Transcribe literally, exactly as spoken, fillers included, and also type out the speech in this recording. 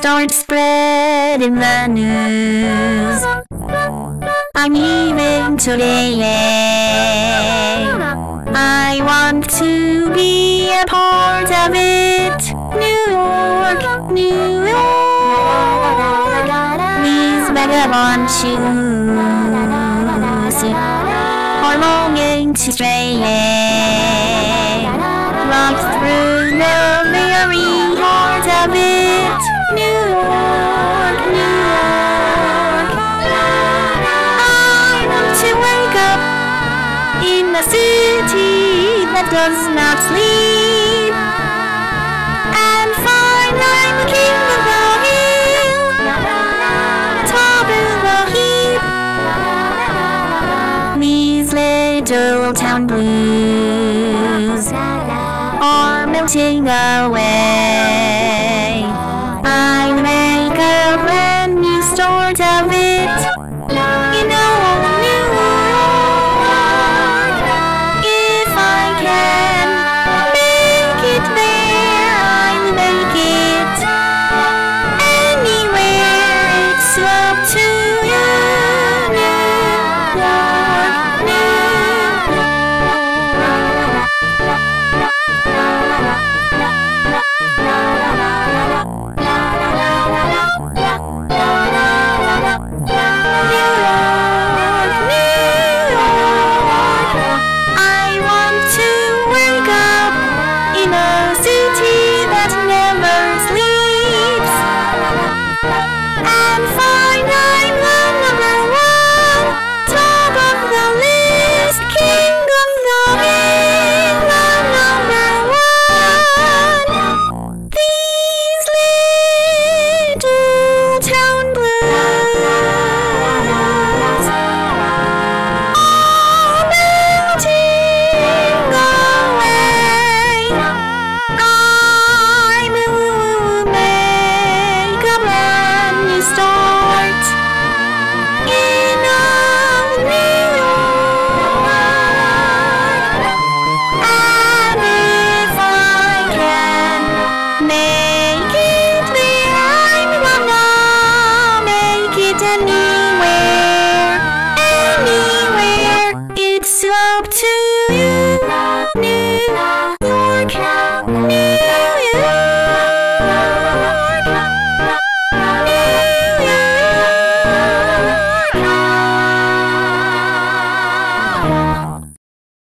start spreading the news. I'm leaving today. I want to be a part of it. New York, New York. These vagabond shoes are longing to stray. Walk through the very heart of it. New York, New York. I want to wake up in a city that does not sleep and find I'm the king of the hill, top of the heap. These little town blues are melting away.